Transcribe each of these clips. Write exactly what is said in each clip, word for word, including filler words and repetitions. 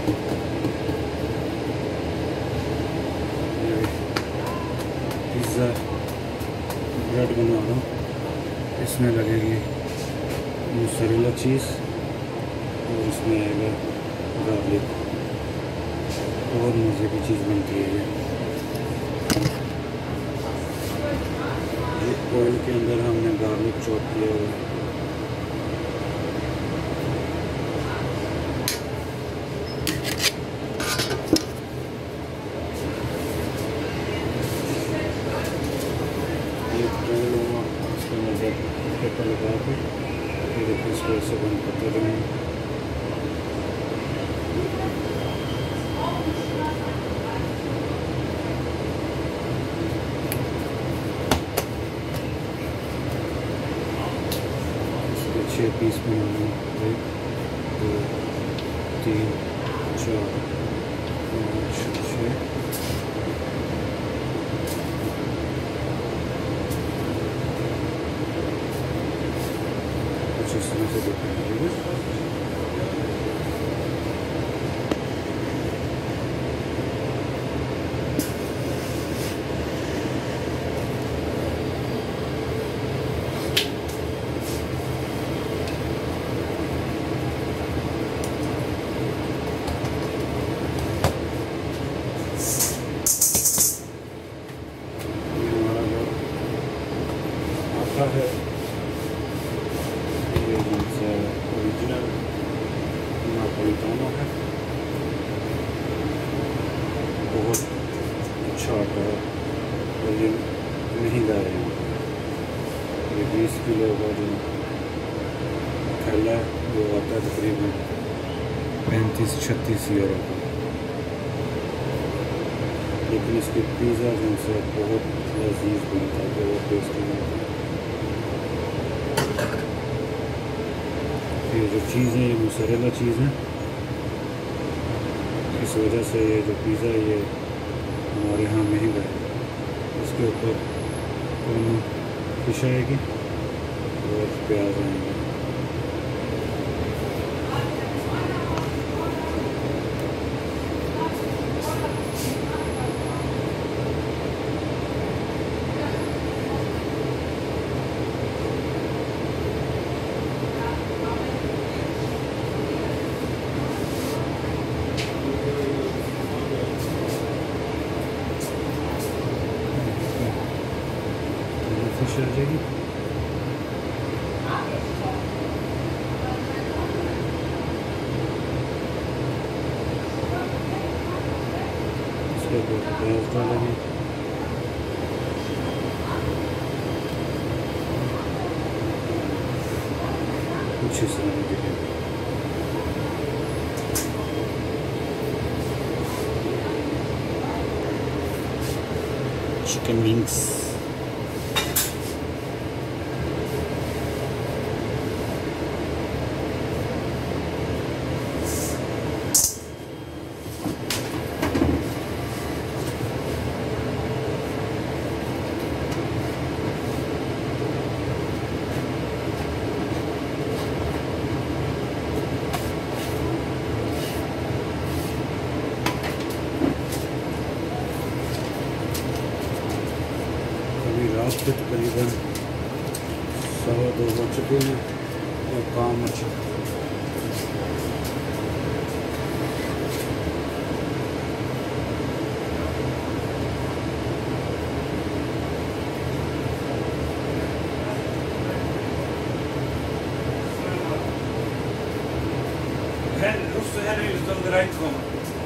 Pizza bread बना रहा हूँ, इसमें लगेगी मोज़रेला चीज़ और इसमें आएगा गार्लिक। और मज़े की चीज़ बनती है ये। ऑयल के अंदर हमने गार्लिक चॉप किया हुआ है। ये फ्राई लूँगा, इसके अंदर पेपर लगा के फिर इसको ऐसे बंद करते रहेंगे। छः पीस बनाना, एक दो तीन चार पाँच छः। कुछ इस तरह से दिखाएंगे। है ये ओरिजिनल नापोलिटानो है, बहुत अच्छा आता है और ये महंगा है। ये बीस किलो का जो थैला है वो आता है तकरीबन पैंतीस छत्तीस यूरो का, लेकिन इसके पिज़्ज़ा जिनसे बहुत लजीज बनता है, बहुत टेस्टी बनता है। ये जो चीज़ है ये मोज़रेला चीज़ है, इस वजह से ये जो पिज़्ज़ा है ये हमारे यहाँ महंगा है। इसके ऊपर फिश आएगी और प्याज आएंगे। फिश आ जाएगी। इसके ऊपर प्याज डालेंगे। कुछ इस तरह दिखेगा। चिकन विंग्स, रात के तकरीबन सवा दो बज चुके हैं और काम अच्छा Russen här är just under reinkommen.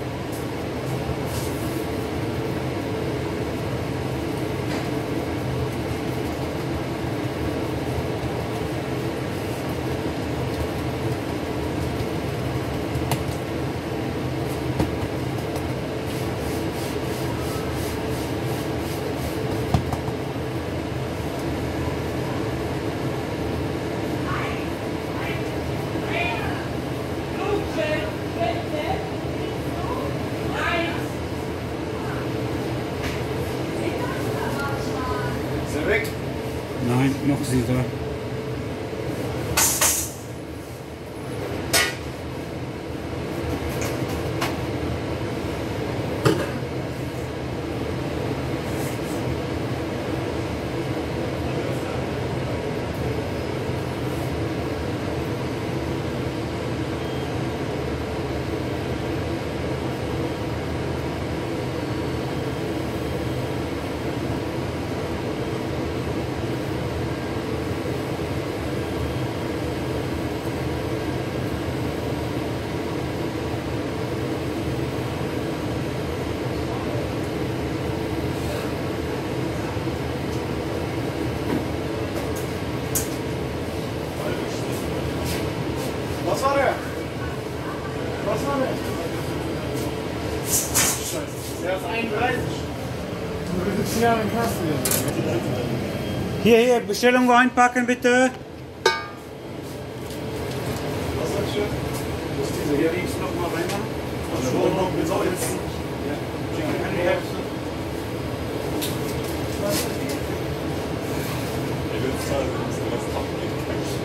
Nein, noch Sieger. Der ist einunddreißig. Du bist hier in Kasten. Hier, hier, Bestellung einpacken bitte. Was sagst du? Das ist diese hier. Links noch mal reinmachen. Und schon noch mit Salz. Ja. Chicken die Hälfte. Ich will zahlen, wir müssen was abgeben.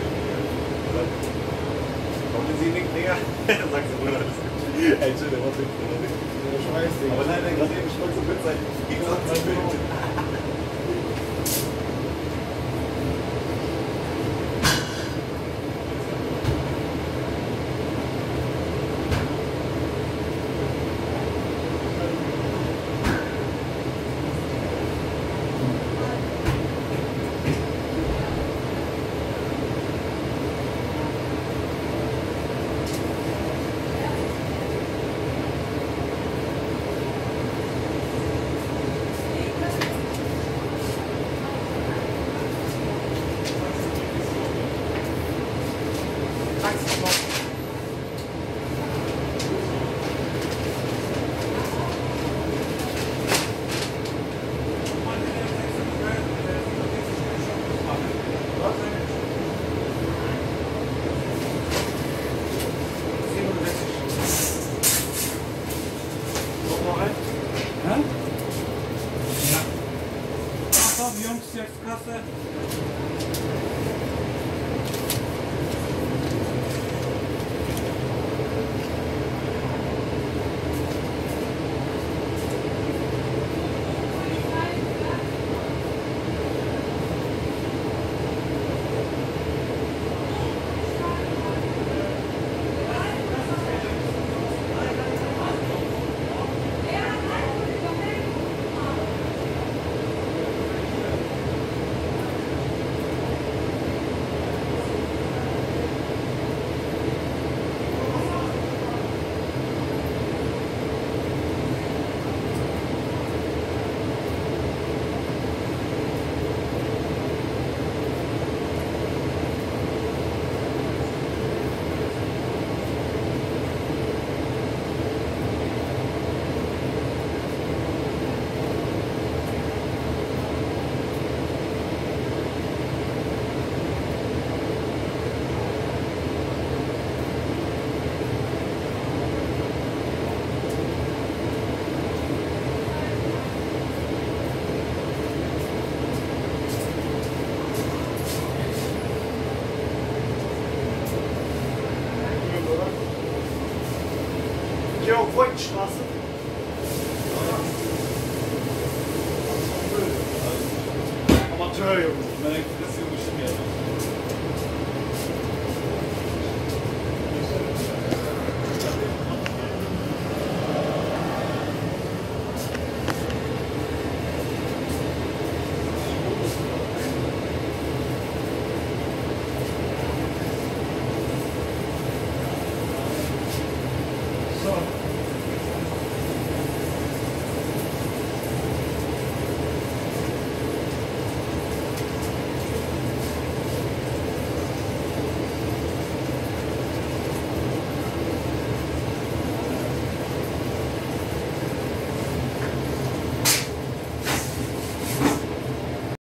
Kommen Sie nicht näher? Dann sagt sie, Bruder, das ist ein schöner Wort. Ich weiß nicht. Aber leider gerade eben schon so mit sein. Ich sag zu wild. Jungs, jetzt Kasse. Georg-Voigt-Straße. Amateur, Junge.